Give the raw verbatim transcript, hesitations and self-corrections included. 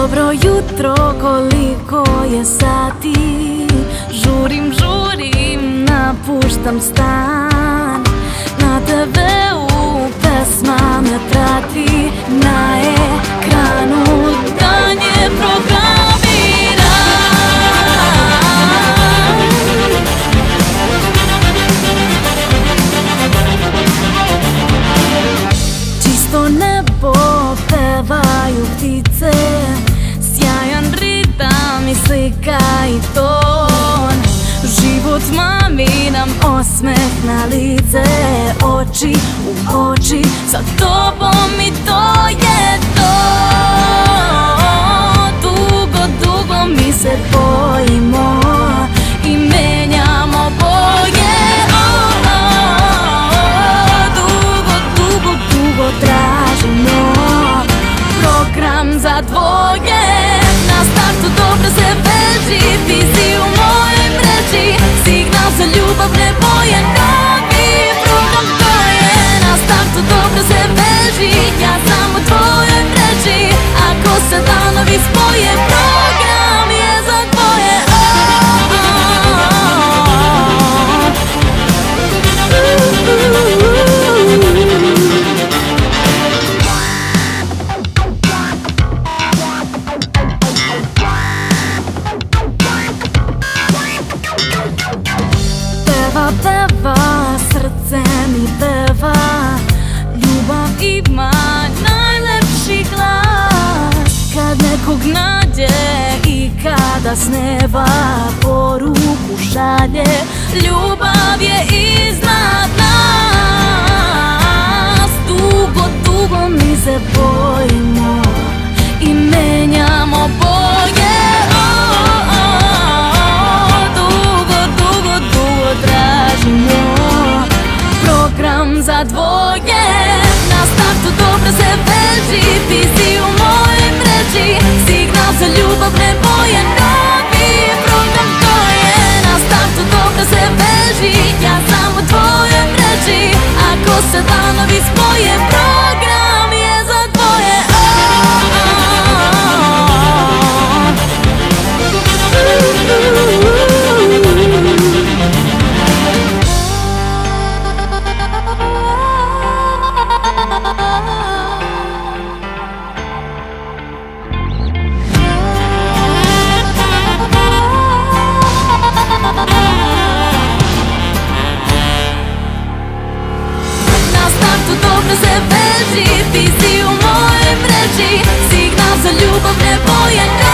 Dobro jutro, koliko je sati? Žurim, žurim, napuštam stan. Na te veu pesma me prati, na ekranu danje programira. Čisto nebo pevaju ptice, sjajan ritam i slika i ton. Život mami nam osmeh na lice, oči u oči sa tobom i to je to. Dugo, dugo mi se bojimo i menjamo boje. Dugo, dugo, dugo tražimo program za dvoje. Na startu dobro se veži, ti si u mojoj mreži. Signal za ljubav, ne boje, novi program to je. Na startu dobro se veži, ja sam u tvojoj mreži. Ako se danovi spoje, program je za tvoje. Peva, peva, srce mi peva, ljubav ima najlepši glas. Kad nekog nađe i kada sneva, poruku šalje, ljubav je iznad nas. Dugo, dugo mi se bojimo i menjamo boje. Tražimo program za dvoje. Na startu dobro se veži, ti si u mojoj mreži. Signal za ljubav, ne boje, novi program to je. Na startu dobro se veži, ja sam u tvojoj mreži. Ako se danovi spoje, program je za dvoje. Dobro se veži, ti si u mojoj mreži. Signal za ljubav, ne boje.